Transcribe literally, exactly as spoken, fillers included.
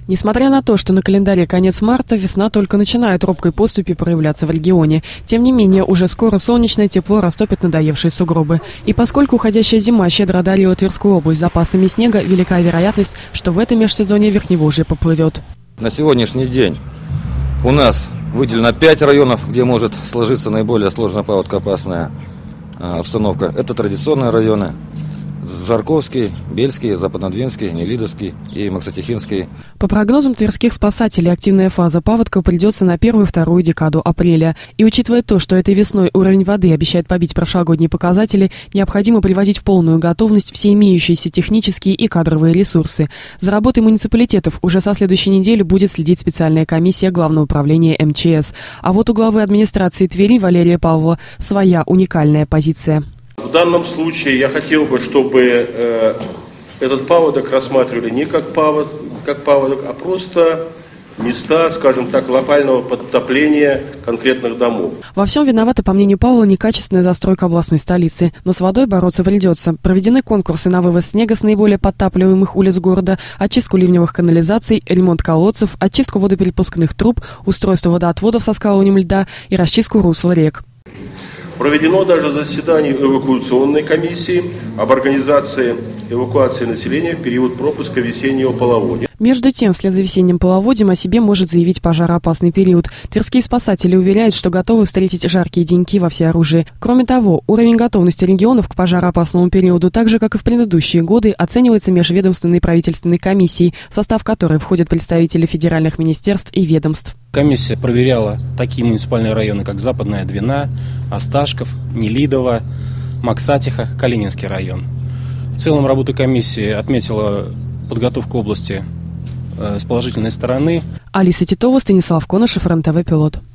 Несмотря на то, что на календаре конец марта, весна только начинает робкой поступью проявляться в регионе. Тем не менее, уже скоро солнечное тепло растопит надоевшие сугробы. И поскольку уходящая зима щедро одарила Тверскую область запасами снега, велика вероятность, что в этом межсезонье Верхневолжье поплывет. На сегодняшний день у нас выделено пять районов, где может сложиться наиболее сложная паводкоопасная обстановка. Это традиционные районы: Жарковский, Бельский, Западнодвинский, Нелидовский и Максатихинский. По прогнозам тверских спасателей, активная фаза паводка придется на первую-вторую декаду апреля. И учитывая то, что этой весной уровень воды обещает побить прошлогодние показатели, необходимо приводить в полную готовность все имеющиеся технические и кадровые ресурсы. За работой муниципалитетов уже со следующей недели будет следить специальная комиссия Главного управления эм че эс. А вот у главы администрации Твери Валерия Павлова своя уникальная позиция. В данном случае я хотел бы, чтобы э, этот паводок рассматривали не как паводок, как паводок, а просто места, скажем так, локального подтопления конкретных домов. Во всем виновата, по мнению Павла, некачественная застройка областной столицы. Но с водой бороться придется. Проведены конкурсы на вывоз снега с наиболее подтапливаемых улиц города, очистку ливневых канализаций, ремонт колодцев, очистку водоперепускных труб, устройство водоотводов со скалыванием льда и расчистку русла рек. Проведено даже заседание эвакуационной комиссии об организации эвакуации населения в период пропуска весеннего половодья. Между тем, вслед за весенним половодьем о себе может заявить пожароопасный период. Тверские спасатели уверяют, что готовы встретить жаркие деньки во всеоружии. Кроме того, уровень готовности регионов к пожароопасному периоду, так же, как и в предыдущие годы, оценивается межведомственной правительственной комиссией, в состав которой входят представители федеральных министерств и ведомств. Комиссия проверяла такие муниципальные районы, как Западная Двина, Осташков, Нелидово, Максатиха, Калининский район. В целом работа комиссии отметила подготовку области с положительной стороны. Алиса Титова, Станислав Конышев, эр эн тэ вэ «Пилот».